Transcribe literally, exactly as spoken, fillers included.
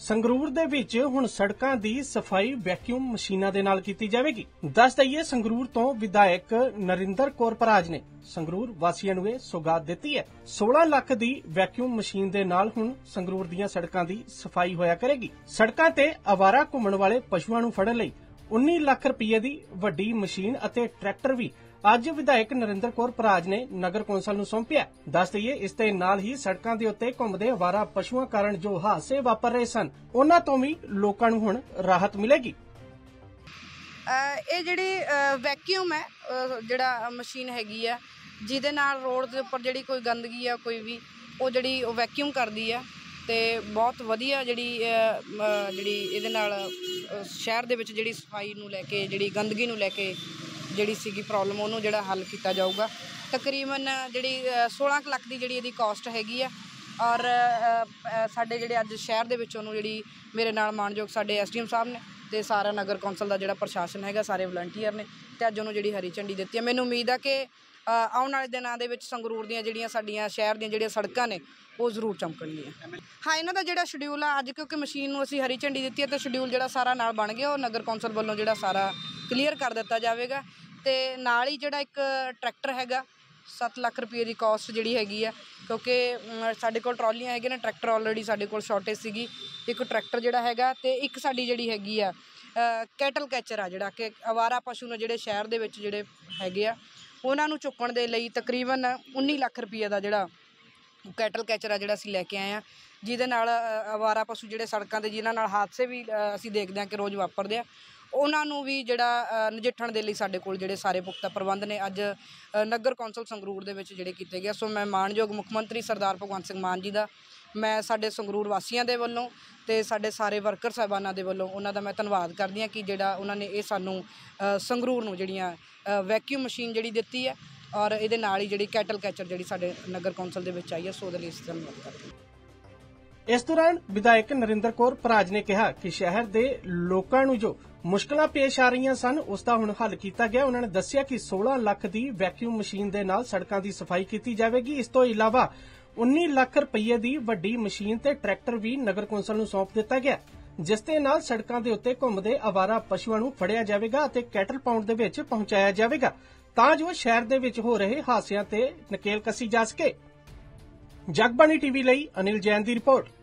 ਸੰਗਰੂਰ ਦੇ ਵਿੱਚ ਹੁਣ ਸੜਕਾਂ ਦੀ ਸਫਾਈ ਵੈਕਿਊਮ ਮਸ਼ੀਨਾਂ ਦੇ ਨਾਲ ਕੀਤੀ ਜਾਵੇਗੀ। ਦੱਸ ਦਈਏ ਸੰਗਰੂਰ ਤੋਂ ਵਿਧਾਇਕ ਨਰਿੰਦਰ ਕੌਰ ਪਰਾਜ ਨੇ ਸੰਗਰੂਰ ਵਾਸੀਆਂ ਨੂੰ ਇਹ ਸੌਗਾਤ ਦਿੱਤੀ ਹੈ। सोलह ਲੱਖ ਦੀ ਵੈਕਿਊਮ ਮਸ਼ੀਨ ਦੇ ਨਾਲ ਹੁਣ ਸੰਗਰੂਰ ਦੀਆਂ ਸੜਕਾਂ ਦੀ ਸਫਾਈ ਹੋਇਆ ਕਰੇਗੀ। ਸੜਕਾਂ ਤੇ ਆਵਾਰਾ ਘੁੰਮਣ ਵਾਲੇ ਪਸ਼ੂਆਂ ਨੂੰ ਫੜਨ ਲਈ उन्नीस ਲੱਖ ਰੁਪਏ ਦੀ ਵੱਡੀ ਮਸ਼ੀਨ ਅਤੇ ਟਰੈਕਟਰ ਵੀ ਅੱਜ ਵਿਧਾਇਕ ਨਰਿੰਦਰ ਕੌਰ ਪਰਾਜ ਨੇ ਨਗਰ ਕੌਂਸਲ ਨੂੰ ਸੌਂਪਿਆ। ਦੱਸ ਦਈਏ ਇਸ ਦੇ ਨਾਲ ਹੀ ਸੜਕਾਂ ਦੇ ਉੱਤੇ ਘੁੰਮਦੇ ਆਵਾਰਾ ਪਸ਼ੂਆਂ ਕਾਰਨ ਜੋ ਹਾਦਸੇ ਵਾਪਰ ਰਹੇ ਸਨ ਉਹਨਾਂ ਤੋਂ ਵੀ ਲੋਕਾਂ ਨੂੰ ਹੁਣ ਰਾਹਤ ਮਿਲੇਗੀ। ਇਹ ਜਿਹੜੀ ਵੈਕਿਊਮ ਹੈ ਜਿਹੜਾ ਮਸ਼ੀਨ ਹੈਗੀ ਆ ਜਿਹਦੇ ਨਾਲ ਰੋਡ ਦੇ ਉੱਪਰ ਜਿਹੜੀ ਕੋਈ ਗੰਦਗੀ ਆ ਕੋਈ ਵੀ ਉਹ ਜਿਹੜੀ ਉਹ ਵੈਕਿਊਮ ਕਰਦੀ ਆ ਤੇ ਬਹੁਤ ਵਧੀਆ ਜਿਹੜੀ ਜਿਹੜੀ ਇਹਦੇ ਨਾਲ ਸ਼ਹਿਰ ਦੇ ਵਿੱਚ ਜਿਹੜੀ ਸਫਾਈ ਨੂੰ ਲੈ ਕੇ ਜਿਹੜੀ ਗੰਦਗੀ ਨੂੰ ਲੈ ਕੇ ਜਿਹੜੀ ਸੀਗੀ ਪ੍ਰੋਬਲਮ ਉਹਨੂੰ ਜਿਹੜਾ ਹੱਲ ਕੀਤਾ ਜਾਊਗਾ। ਤਕਰੀਬਨ ਜਿਹੜੀ सोलह ਲੱਖ ਦੀ ਜਿਹੜੀ ਇਹਦੀ ਕਾਸਟ ਹੈਗੀ ਆ ਔਰ ਸਾਡੇ ਜਿਹੜੇ ਅੱਜ ਸ਼ਹਿਰ ਦੇ ਵਿੱਚ ਉਹਨੂੰ ਜਿਹੜੀ ਮੇਰੇ ਨਾਲ ਮਾਨਯੋਗ ਸਾਡੇ ਐਸ ਡੀ ਐਮ ਸਾਹਿਬ ਨੇ ਤੇ ਸਾਰਾ ਨਗਰ ਕੌਂਸਲ ਦਾ ਜਿਹੜਾ ਪ੍ਰਸ਼ਾਸਨ ਹੈਗਾ ਸਾਰੇ ਵਲੰਟੀਅਰ ਨੇ ਤੇ ਅੱਜ ਉਹਨੂੰ ਜਿਹੜੀ ਹਰੀ ਝੰਡੀ ਦਿੱਤੀ ਹੈ। ਮੈਨੂੰ ਉਮੀਦ ਆ ਕਿ ਆਉਣ ਵਾਲੇ ਦਿਨਾਂ ਦੇ ਵਿੱਚ ਸੰਗਰੂਰ ਦੀਆਂ ਜਿਹੜੀਆਂ ਸਾਡੀਆਂ ਸ਼ਹਿਰ ਦੀਆਂ ਜਿਹੜੀਆਂ ਸੜਕਾਂ ਨੇ ਉਹ ਜ਼ਰੂਰ ਚਮਕਣਗੀਆਂ। ਹਾਂ, ਇਹਨਾਂ ਦਾ ਜਿਹੜਾ ਸ਼ਡਿਊਲ ਆ ਅੱਜ ਕਿਉਂਕਿ ਮਸ਼ੀਨ ਨੂੰ ਅਸੀਂ ਹਰੀ ਝੰਡੀ ਦਿੱਤੀ ਹੈ ਤੇ ਸ਼ਡਿਊਲ ਜਿਹੜਾ ਸਾਰਾ ਨਾਲ ਬਣ ਗਿਆ ਉਹ ਨਗਰ ਕੌਂਸਲ ਵੱਲੋਂ ਜਿਹੜਾ ਸਾਰਾ ਕਲੀਅਰ ਕਰ ਦਿੱਤਾ ਜਾਵੇਗਾ। ਤੇ ਨਾਲ ਹੀ ਜਿਹੜਾ ਇੱਕ ਟਰੈਕਟਰ ਹੈਗਾ सत्त ਲੱਖ ਰੁਪਏ ਦੀ ਕਾਸਟ ਜਿਹੜੀ ਹੈਗੀ ਆ ਕਿਉਂਕਿ ਸਾਡੇ ਕੋਲ ਟਰਾਲੀਆਂ ਹੈਗੀਆਂ ਨੇ ਟਰੈਕਟਰ ਆਲਰੇਡੀ ਸਾਡੇ ਕੋਲ ਸ਼ਾਰਟੇਜ ਸੀਗੀ ਇੱਕ ਟਰੈਕਟਰ ਜਿਹੜਾ ਹੈਗਾ ਤੇ ਇੱਕ ਸਾਡੀ ਜਿਹੜੀ ਹੈਗੀ ਆ ਕੈਟਲ ਕੈਚਰ ਆ ਜਿਹੜਾ ਕਿ ਅਵਾਰਾ ਪਸ਼ੂ ਨੇ ਜਿਹੜੇ ਸ਼ਹਿਰ ਦੇ ਵਿੱਚ ਜਿਹੜੇ ਹੈਗੇ ਆ ਉਹਨਾਂ ਨੂੰ ਚੁੱਕਣ ਦੇ ਲਈ ਤਕਰੀਬਨ उन्नीस ਲੱਖ ਰੁਪਏ ਦਾ ਜਿਹੜਾ ਕੈਟਲ ਕੈਚਰ ਆ ਜਿਹੜਾ ਅਸੀਂ ਲੈ ਕੇ ਆਏ ਆ ਜਿਹਦੇ ਨਾਲ ਅਵਾਰਾ ਪਸ਼ੂ ਜਿਹੜੇ ਸੜਕਾਂ 'ਤੇ ਜਿਨ੍ਹਾਂ ਨਾਲ ਹਾਦਸੇ ਵੀ ਅਸੀਂ ਦੇਖਦੇ ਹਾਂ ਕਿ ਰੋਜ਼ ਵਾਪਰਦੇ ਆ ਉਹਨਾਂ ਨੂੰ ਵੀ ਜਿਹੜਾ ਨਜਿੱਠਣ ਦੇ ਲਈ ਸਾਡੇ ਕੋਲ ਜਿਹੜੇ ਸਾਰੇ ਪੁਖਤਾ ਪ੍ਰਬੰਧ ਨੇ ਅੱਜ ਨਗਰ ਕੌਂਸਲ ਸੰਗਰੂਰ ਦੇ ਵਿੱਚ ਜਿਹੜੇ ਕੀਤੇ ਗਏ। ਸੋ ਮੈਂ ਮਾਣਯੋਗ ਮੁੱਖ ਮੰਤਰੀ ਸਰਦਾਰ ਭਗਵੰਤ ਸਿੰਘ ਮਾਨ ਜੀ ਦਾ ਮੈਂ ਸਾਡੇ ਸੰਗਰੂਰ ਵਾਸੀਆਂ ਦੇ ਵੱਲੋਂ ਤੇ ਸਾਡੇ ਸਾਰੇ ਵਰਕਰ ਸਾਹਿਬਾਨਾਂ ਦੇ ਵੱਲੋਂ ਉਹਨਾਂ ਦਾ ਮੈਂ ਧੰਨਵਾਦ ਕਰਦੀ ਹਾਂ ਕਿ ਜਿਹੜਾ ਉਹਨਾਂ ਨੇ ਇਹ ਸਾਨੂੰ ਸੰਗਰੂਰ ਨੂੰ ਜਿਹੜੀਆਂ ਵੈਕਿਊਮ ਮਸ਼ੀਨ ਜਿਹੜੀ ਦਿੱਤੀ ਹੈ ਔਰ ਇਹਦੇ ਨਾਲ ਹੀ ਜਿਹੜੀ ਕੈਟਲ ਕੈਚਰ ਜਿਹੜੀ ਸਾਡੇ ਨਗਰ ਕੌਂਸਲ ਦੇ ਵਿੱਚ ਆਈ ਹੈ ਸੋ ਉਹਦੇ ਲਈ ਇਸ ਧੰਨਵਾਦ ਕਰਦੀ ਹਾਂ। ਇਸ ਦੌਰਾਨ ਵਿਧਾਇਕ ਨਰਿੰਦਰ ਕੌਰ ਪਰਾਜ ਨੇ ਕਿਹਾ ਕਿ ਸ਼ਹਿਰ ਦੇ ਲੋਕਾਂ ਨੂੰ ਜੋ ਮੁਸ਼ਕਲਾਂ ਪੇਸ਼ ਆ ਰਹੀਆਂ ਸਨ ਉਸ ਦਾ ਹੁਣ ਹੱਲ ਕੀਤਾ ਗਿਆ। ਉਹਨਾਂ ਨੇ ਦੱਸਿਆ ਕਿ सोलह ਲੱਖ ਦੀ ਵੈਕਿਊਮ ਮਸ਼ੀਨ ਦੇ ਨਾਲ ਸੜਕਾਂ ਦੀ ਸਫਾਈ ਕੀਤੀ ਜਾਵੇਗੀ। ਇਸ ਤੋਂ ਇਲਾਵਾ उन्नीस ਲੱਖ ਰੁਪਏ ਦੀ ਵੱਡੀ ਮਸ਼ੀਨ ਤੇ ਟਰੈਕਟਰ ਵੀ ਨਗਰ ਕੌਂਸਲ ਨੂੰ ਸੌਂਪ ਦਿੱਤਾ ਗਿਆ ਜਿਸ ਦੇ ਨਾਲ ਸੜਕਾਂ ਦੇ ਉੱਤੇ ਘੁੰਮਦੇ ਆਵਾਰਾ ਪਸ਼ੂਆਂ ਨੂੰ ਫੜਿਆ ਜਾਵੇਗਾ ਅਤੇ ਕੈਟਲ ਪਾਉਂਡ ਦੇ ਵਿੱਚ ਪਹੁੰਚਾਇਆ ਜਾਵੇਗਾ ਤਾਂ ਜੋ ਸ਼ਹਿਰ ਦੇ ਵਿੱਚ ਹੋ ਰਹੇ ਹਾਦਸਿਆਂ ਤੇ ਨਕੇਲ ਕੱਸੀ ਜਾ ਸਕੇ। ਜਗਬਾਣੀ ਟੀਵੀ ਲਈ ਅਨਿਲ ਜੈਨ ਦੀ ਰਿਪੋਰਟ।